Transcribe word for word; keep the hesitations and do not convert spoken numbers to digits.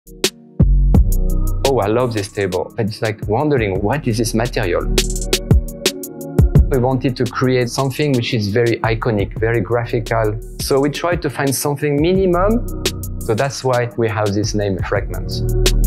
Oh, I love this table. But it's like wondering, what is this material? We wanted to create something which is very iconic, very graphical. So we tried to find something minimum. So that's why we have this name, Fragments.